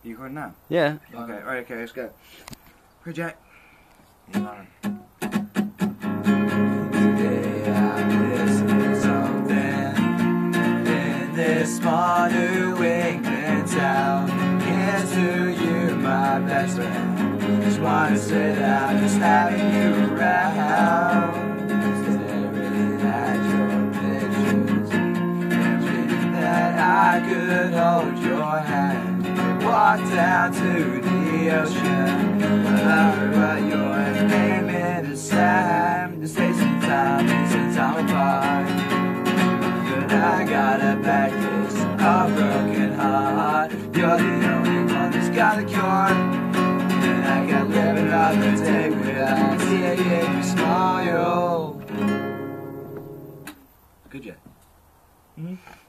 You recording now? Yeah. Okay, alright, okay, let's go. Hey, Jack. Today I'm listening to something in this small New England town. Here's to you, my best friend. Just wanna say that I'm just having you around. Staring at your pictures, wishing that I could hold your hand. Walk down to the ocean. I heard what your name is. Sam. Just take some time apart. But I got a bad case, a broken heart. You're the only one that's got a cure. And I can't live another day without seeing you smile. Good, Jack. Mm-hmm.